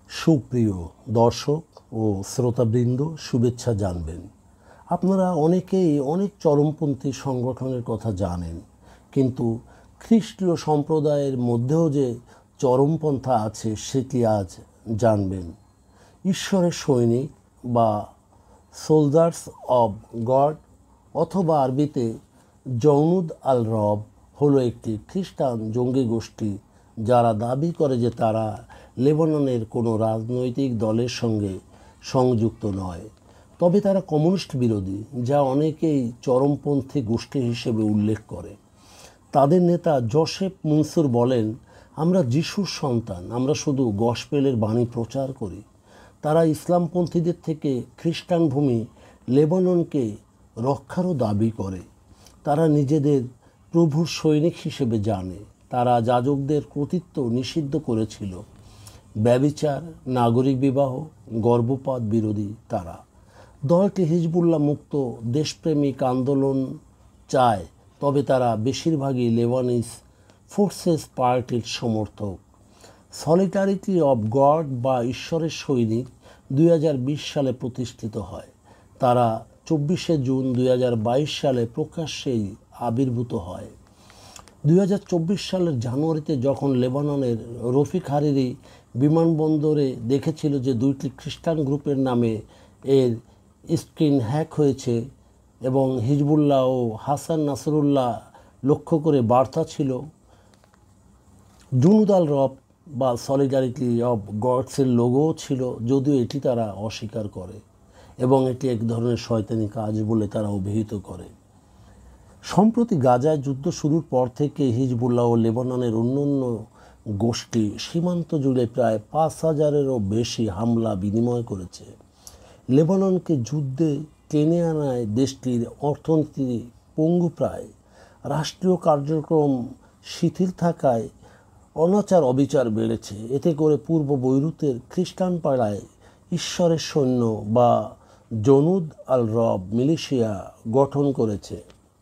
সুপ্রিয় দর্শক ও শ্রোতাবৃন্দ, শুভেচ্ছা জানবেন। আপনারা অনেকেই অনেক চরমপন্থী সংগঠনের কথা জানেন, কিন্তু খ্রিস্টীয় সম্প্রদায়ের মধ্যেও যে চরমপন্থা আছে সেটি আজ জানবেন। ঈশ্বরের সৈনিক বা সোলজার্স অব গড অথবা আরবিতে জৌনুদ আল রব হলো একটি খ্রিস্টান জঙ্গি গোষ্ঠী যারা দাবি করে যে তারা লেবাননের কোনো রাজনৈতিক দলের সঙ্গে সংযুক্ত নয়, তবে তারা কমিউনিস্ট বিরোধী, যা অনেকেই চরমপন্থী গোষ্ঠী হিসেবে উল্লেখ করে। তাদের নেতা জোসেফ মুনসুর বলেন, আমরা যিশুর সন্তান, আমরা শুধু গসপেলের বাণী প্রচার করি। তারা ইসলামপন্থীদের থেকে খ্রিস্টান ভূমি লেবাননকে রক্ষারও দাবি করে। তারা নিজেদের প্রভুর সৈনিক হিসেবে জানে। তারা যাজকদের কর্তৃত্ব নিষিদ্ধ করেছিল। ব্যভিচার, নাগরিক বিবাহ, গর্ভপাত বিরোধী তারা। দলটি হিজবুল্লাহ মুক্ত দেশপ্রেমিক আন্দোলন চায়, তবে তারা বেশিরভাগই লেবানিজ ফোর্সেস পার্টির সমর্থক। সলিডারিটি অব গড বা ঈশ্বরের সৈনিক 2020 সালে প্রতিষ্ঠিত হয়। তারা 24শে জুন 2022 সালে প্রকাশ্যেই আবির্ভূত হয়। 2024 সালের জানুয়ারিতে যখন লেবাননের রফিক হারিরি বিমানবন্দরে দেখেছিল যে 2টি খ্রিস্টান গ্রুপের নামে এর স্ক্রিন হ্যাক হয়েছে এবং হিজবুল্লাহ ও হাসান নাসরুল্লাহ লক্ষ্য করে বার্তা ছিল, জুনুদ আল রব বা সলিডারিটি অব গডসের লোগোও ছিল, যদিও এটি তারা অস্বীকার করে এবং এটি এক ধরনের শয়তানি কাজ বলে তারা অভিহিত করে। সম্প্রতি গাজায় যুদ্ধ শুরুর পর থেকে হিজবুল্লাহ ও লেবাননের অন্যান্য গোষ্ঠী সীমান্ত জুড়ে প্রায় 5,000-এরও বেশি হামলা বিনিময় করেছে। লেবাননকে যুদ্ধে টেনে আনায় দেশটির অর্থনীতি পঙ্গুপ্রায়। রাষ্ট্রীয় কার্যক্রম শিথিল থাকায় অনাচার অবিচার বেড়েছে। এতে করে পূর্ব বৈরুতের খ্রিস্টান পাড়ায় ঈশ্বরের সৈন্য বা জৌনুদ আল রব মিলিশিয়া গঠন করেছে,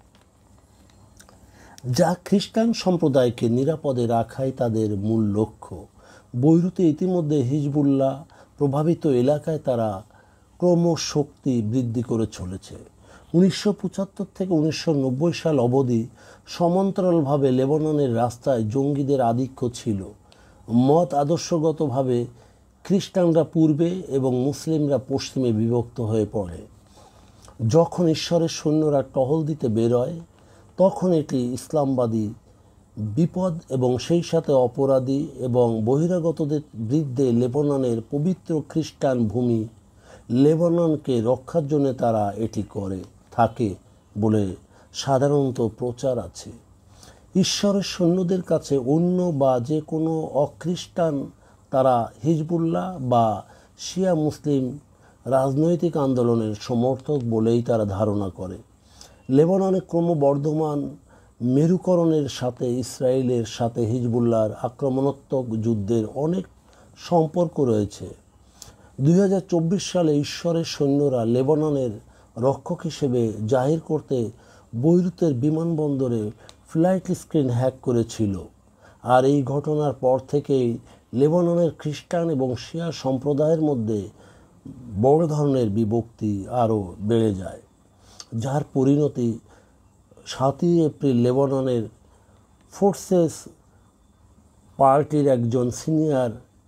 যা খ্রিস্টান সম্প্রদায়কে নিরাপদে রাখাই তাদের মূল লক্ষ্য। বৈরুতে ইতিমধ্যে হিজবুল্লাহ প্রভাবিত এলাকায় তারা ক্রমশক্তি বৃদ্ধি করে চলেছে। 1975 থেকে 1990 সাল অবধি সমান্তরালভাবে লেবাননের রাস্তায় জঙ্গিদের আধিক্য ছিল। মত আদর্শগতভাবে খ্রিস্টানরা পূর্বে এবং মুসলিমরা পশ্চিমে বিভক্ত হয়ে পড়ে। যখন ঈশ্বরের সৈন্যরা টহল দিতে বেরোয়, তখন এটি ইসলামবাদী বিপদ এবং সেই সাথে অপরাধী এবং বহিরাগতদের বিরুদ্ধে লেবাননের পবিত্র খ্রিস্টান ভূমি লেবাননকে রক্ষার জন্য তারা এটি করে থাকে বলে সাধারণত প্রচার আছে। ঈশ্বরের সৈন্যদের কাছে অন্য বা যে কোনো অখ্রিস্টান তারা হিজবুল্লাহ বা শিয়া মুসলিম রাজনৈতিক আন্দোলনের সমর্থক বলেই তারা ধারণা করে। লেবাননে ক্রমবর্ধমান মেরুকরণের সাথে ইসরায়েলের সাথে হিজবুল্লাহর আক্রমণাত্মক যুদ্ধের অনেক সম্পর্ক রয়েছে। 2024 সালে ঈশ্বরের সৈন্যরা লেবাননের রক্ষক হিসেবে জাহির করতে বৈরুতের বিমানবন্দরে ফ্লাইট স্ক্রিন হ্যাক করেছিল, আর এই ঘটনার পর থেকেই লেবাননের খ্রিস্টান এবং শিয়া সম্প্রদায়ের মধ্যে বড় ধরনের বিভক্তি আরও বেড়ে যায়, যার পরিণতি 7ই এপ্রিল লেবাননের ফোর্সেস পার্টির একজন সিনিয়র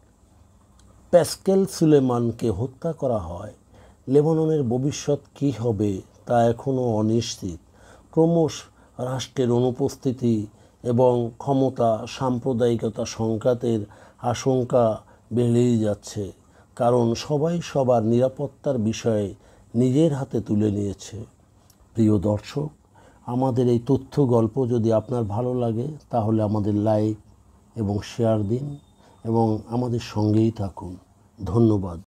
প্যাসকেল সুলেমানকে হত্যা করা হয়। লেবাননের ভবিষ্যৎ কী হবে তা এখনও অনিশ্চিত। ক্রমশ রাষ্ট্রের অনুপস্থিতি এবং ক্ষমতা সাম্প্রদায়িকতা সংঘাতের আশঙ্কা বেড়েই যাচ্ছে, কারণ সবাই সবার নিরাপত্তার বিষয়ে নিজের হাতে তুলে নিয়েছে। প্রিয় দর্শক, আমাদের এই তথ্য গল্প যদি আপনার ভালো লাগে তাহলে আমাদের লাইক এবং শেয়ার দিন এবং আমাদের সঙ্গেই থাকুন। ধন্যবাদ।